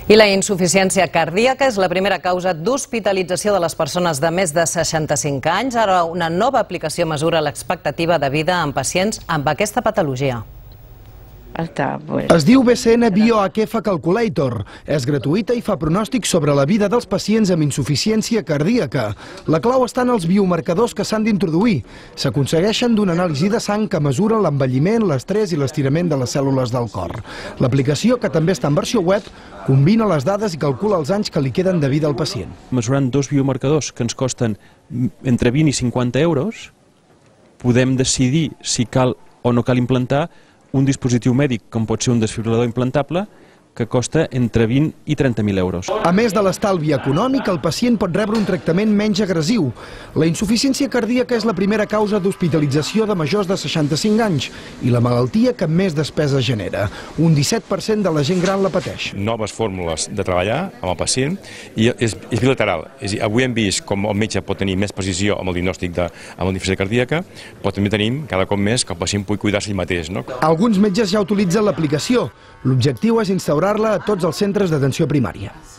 I la insuficiència cardíaca és la primera causa d'hospitalització de les persones de més de 65 anys. Ara una nova aplicació mesura l'expectativa de vida en pacients amb aquesta patologia. Es diu BCN Bioakefa Calculator. És gratuïta i fa pronòstics sobre la vida dels pacients amb insuficiència cardíaca. La clau està en els biomarcadors que s'han d'introduir. S'aconsegueixen d'una anàlisi de sang que mesura l'envelliment, l'estrès i l'estirament de les cèl·lules del cor. L'aplicació, que també està en versió web, combina les dades i calcula els anys que li queden de vida al pacient. Mesurant dos biomarcadors que ens costen entre 20 i 50 euros, podem decidir si cal o no cal implantar un dispositiu mèdic, com pot ser un desfibrilador implantable, que costa entre 20 i 30.000 euros. A més de l'estalvi econòmic, el pacient pot rebre un tractament menys agressiu. La insuficiència cardíaca és la primera causa d'hospitalització de majors de 65 anys i la malaltia que més despesa genera. Un 17% de la gent gran la pateix. Noves fórmules de treballar amb el pacient i és bilateral. És a dir, avui hem vist com el metge pot tenir més precisió amb el diagnòstic amb la insuficiència cardíaca, però també tenim cada cop més que el pacient pugui cuidar-se ell mateix. Alguns metges ja utilitzen l'aplicació. L'objectiu és instaurar-la a tots els centres d'atenció primària.